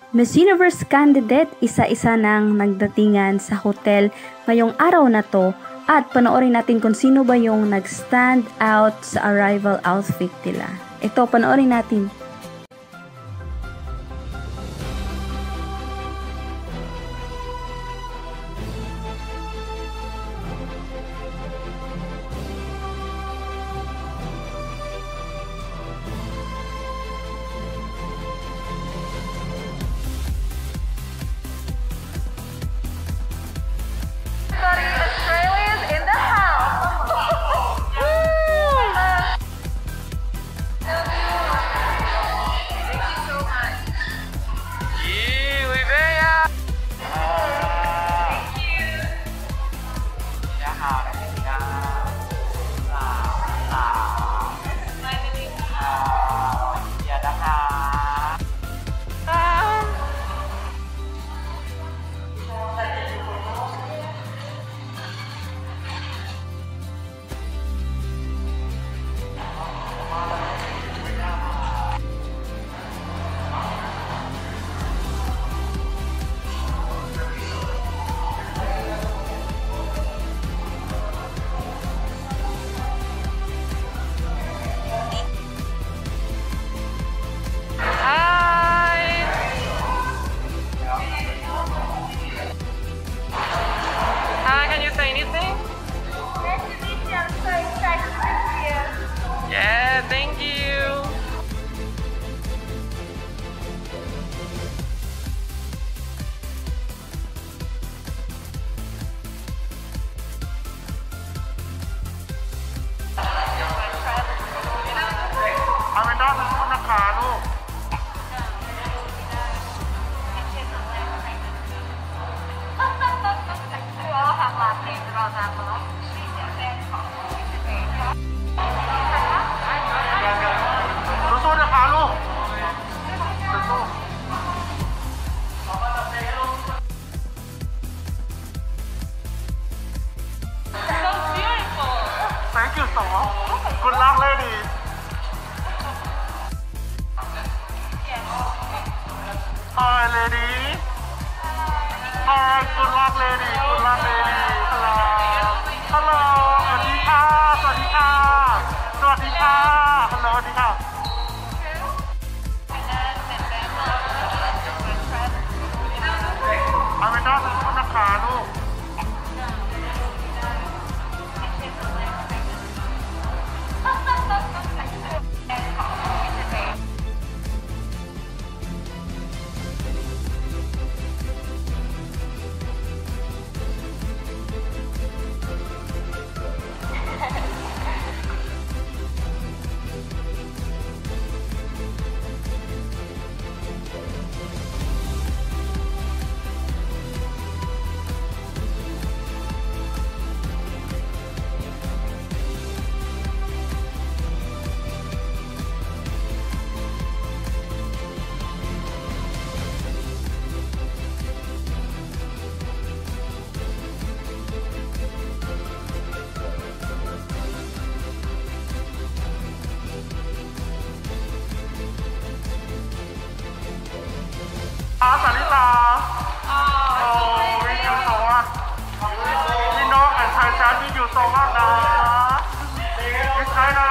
Miss Universe candidate, isa-isa nang nagdatingan sa hotel ngayong araw na to at panoorin natin kung sino ba yung nag-stand out sa arrival outfit nila. Ito, panoorin natin. Thank you so much. Good luck, ladies. Hi, ladies. Hi, good luck, ladies. Good luck, ladies. Hello. Hello. สวัสดีค่ะ สวัสดีค่ะ สวัสดีค่ะ Hello สวัสดีค่ะอเมนด้าเป็นผู้นักข่าวลูกสาริตาวิวสวัสดิ์พี่น้องแอนไทยแซนวิวสวัสดิ์นะพี่ชายนะ